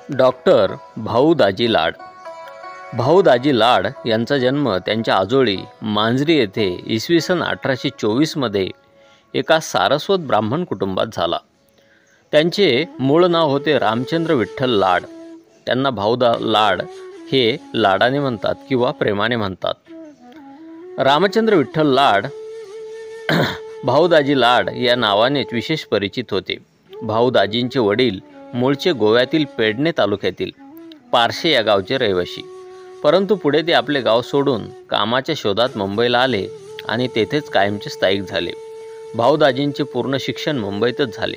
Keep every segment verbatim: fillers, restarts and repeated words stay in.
Doctor Bhau Daji Lad. Bhau Daji Lad यांचा जन्म त्यांच्या आजोळी मांजरी येथे इसवी सन अठराशे चोवीसमध्ये एका सारस्वत ब्राह्मण कुटुंबात झाला. त्यांचे मूळ नाव होते रामचंद्र विठ्ठल लाड. त्यांना भाऊ दा लाड हे लाडाने म्हणतात किंवा प्रेमाने म्हणतात. रामचंद्र विठ्ठल लाड भाऊ दाजी लाड या नावानेच विशेष परिचित होते. भाऊ दाजींचे वडील मूळचे गोव्यातील पेडणे तालुक्यातील पारशे या गावचे रहिवासी, परंतु पुढे ते आपले गाव सोडून कामाच्या शोधात मुंबईला आले आणि तेथेच कायमचे स्थायिक झाले. भाऊ दाजींचे पूर्ण शिक्षण मुंबईतच झाले.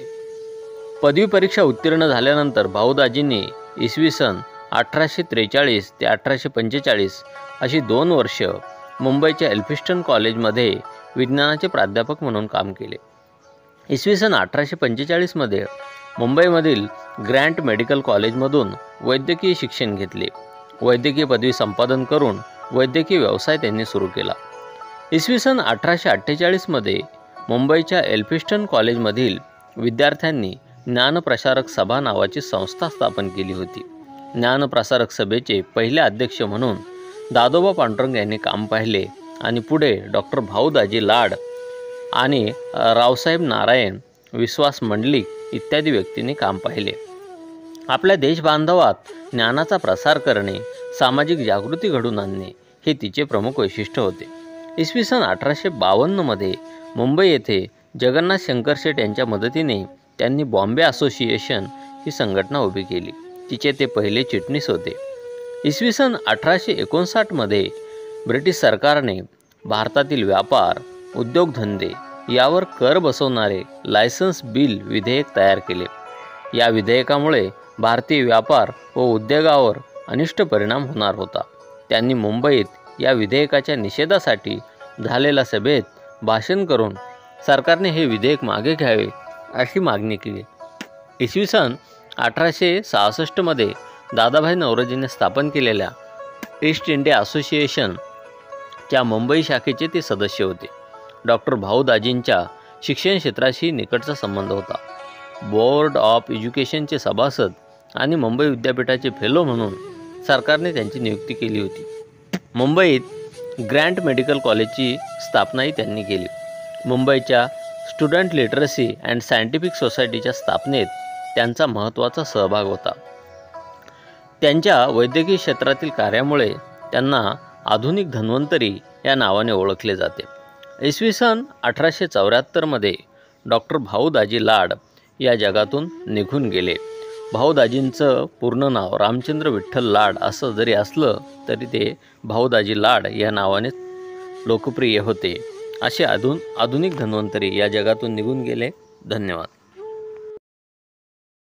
पदवी परीक्षा उत्तीर्ण झाल्यानंतर भाऊ दाजींनी इसवी सन अठराशे त्रेचाळीस ते अठराशे पंचेचाळीस अशी दोन वर्ष मुंबईच्या एल्फिस्टन कॉलेजमध्ये विज्ञानाचे प्राध्यापक म्हणून काम केले. इसवी सन अठराशे पंचेचाळीसमध्ये मुंबईमधील ग्रँट मेडिकल कॉलेजमधून वैद्यकीय शिक्षण घेतले. वैद्यकीय पदवी संपादन करून वैद्यकीय व्यवसाय त्यांनी सुरू केला. इसवी सन अठराशे अठ्ठेचाळीसमध्ये मुंबईच्या एल्फिस्टन कॉलेजमधील विद्यार्थ्यांनी ज्ञानप्रसारक सभा नावाची संस्था स्थापन केली होती. ज्ञानप्रसारक सभेचे पहिले अध्यक्ष म्हणून दादोबा पांडुरंग यांनी काम पाहिले आणि पुढे डॉक्टर भाऊ दाजी लाड आणि रावसाहेब नारायण विश्वास मंडलिक इत्यादी व्यक्तींनी काम पाहिले. आपल्या देशबांधवात ज्ञानाचा प्रसार करणे, सामाजिक जागृती घडवून आणणे हे तिचे प्रमुख वैशिष्ट्य होते. इसवी सन अठराशे बावन्नमध्ये मुंबई येथे जगन्नाथ शंकर शेठ यांच्या मदतीने त्यांनी बॉम्बे असोसिएशन ही संघटना उभी केली. तिचे ते पहिले चिटणीस होते. इसवी सन अठराशे एकोणसाठमध्ये ब्रिटिश सरकारने भारतातील व्यापार, उद्योगधंदे यावर कर बसवणारे लायसन्स बिल विधेयक तयार केले. या विधेयकामुळे भारतीय व्यापार व उद्योगावर अनिष्ट परिणाम होणार होता. त्यांनी मुंबईत या विधेयकाच्या निषेधासाठी झालेल्या सभेत भाषण करून सरकारने हे विधेयक मागे घ्यावे अशी मागणी केली. इसवी सन अठराशे सहासष्टमध्ये दादाभाई नौरोजीने स्थापन केलेल्या ईस्ट इंडिया असोसिएशनच्या मुंबई शाखेचे ते सदस्य होते. डॉक्टर भाऊ दाजींच्या शिक्षण क्षेत्राशी निकटचा संबंध होता. बोर्ड ऑफ एज्युकेशनचे सभासद आणि मुंबई विद्यापीठाचे फेलो म्हणून सरकारने त्यांची नियुक्ती केली होती. मुंबईत ग्रँट मेडिकल कॉलेजची स्थापनाही त्यांनी केली. मुंबईच्या स्टुडंट लिटरसी अँड सायंटिफिक सोसायटीच्या स्थापनेत त्यांचा महत्त्वाचा सहभाग होता. त्यांच्या वैद्यकीय क्षेत्रातील कार्यामुळे त्यांना आधुनिक धन्वंतरी या नावाने ओळखले जाते. इसवी सन अठराशे चौऱ्याहत्तरमध्ये डॉक्टर भाऊ दाजी लाड या जगातून निघून गेले. भाऊ दाजींचं पूर्ण नाव रामचंद्र विठ्ठल लाड असं जरी असलं तरी ते भाऊ दाजी लाड या नावाने लोकप्रिय होते. असे आधुन आधुनिक धन्वंतरी या जगातून निघून गेले. धन्यवाद.